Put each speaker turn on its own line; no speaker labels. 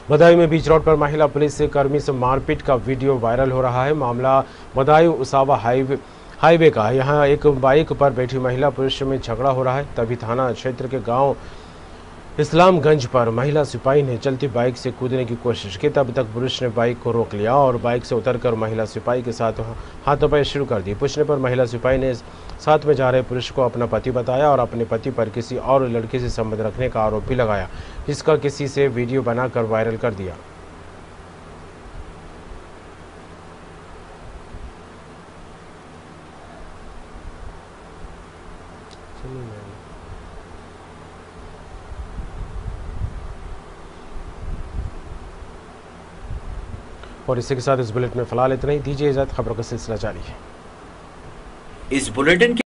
बदायूं में बीच रोड पर महिला पुलिस कर्मी से मारपीट का वीडियो वायरल हो रहा है। मामला बदायूं उसावा हाईवे का। यहां एक बाइक पर बैठी महिला पुरुष में झगड़ा हो रहा है। तभी थाना क्षेत्र के गांव इस्लामगंज पर महिला सिपाही ने चलती बाइक से कूदने की कोशिश की। तब तक पुरुष ने बाइक को रोक लिया और बाइक से उतरकर महिला सिपाही के साथ हाथापाई शुरू कर दी। पूछने पर महिला सिपाही ने साथ में जा रहे पुरुष को अपना पति बताया और अपने पति पर किसी और लड़के से संबंध रखने का आरोप भी लगाया, जिसका किसी से वीडियो बनाकर वायरल कर दिया। और इसी के साथ इस बुलेटिन में फिलहाल इतना ही। दीजिए इजाजत, खबरों का सिलसिला जारी है।
इस बुलेटिन